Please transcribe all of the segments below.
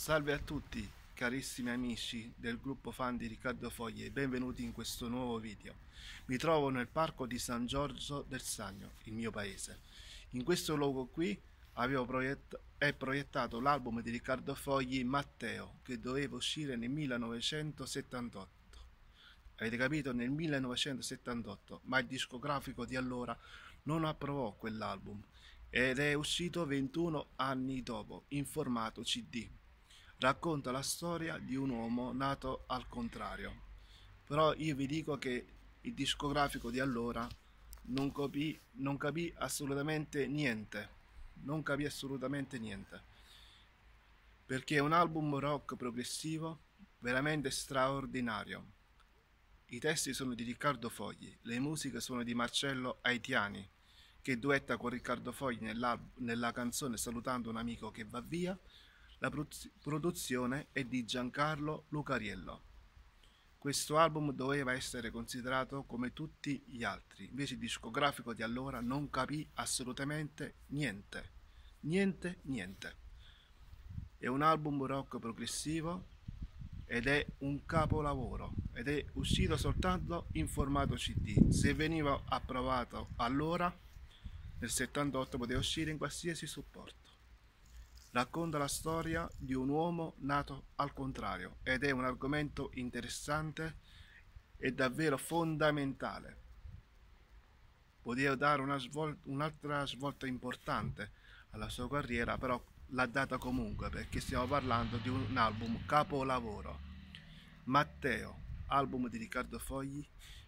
Salve a tutti, carissimi amici del gruppo fan di Riccardo Fogli e benvenuti in questo nuovo video. Mi trovo nel parco di San Giorgio del Sagno, il mio paese. In questo luogo qui è proiettato l'album di Riccardo Fogli Matteo, che doveva uscire nel 1978. Avete capito? Nel 1978, ma il discografico di allora non approvò quell'album ed è uscito 21 anni dopo in formato CD. Racconta la storia di un uomo nato al contrario. Però io vi dico che il discografico di allora non capì assolutamente niente. Non capì assolutamente niente. Perché è un album rock progressivo veramente straordinario. I testi sono di Riccardo Fogli, le musiche sono di Marcello Aitiani, che duetta con Riccardo Fogli nella canzone Salutando un amico che va via. La produzione è di Giancarlo Lucariello. Questo album doveva essere considerato come tutti gli altri, invece il discografico di allora non capì assolutamente niente. Niente, niente. È un album rock progressivo ed è un capolavoro ed è uscito soltanto in formato CD. Se veniva approvato allora, nel 78, poteva uscire in qualsiasi supporto. Racconta la storia di un uomo nato al contrario ed è un argomento interessante e davvero fondamentale. Poteva dare un'altra svolta importante alla sua carriera, però l'ha data comunque perché stiamo parlando di un album capolavoro. Matteo, album di Riccardo Fogli,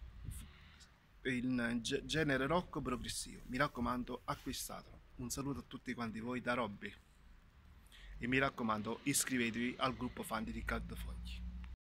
in genere rock progressivo. Mi raccomando, acquistatelo. Un saluto a tutti quanti voi da Robby. E mi raccomando, iscrivetevi al gruppo fan di Riccardo Fogli.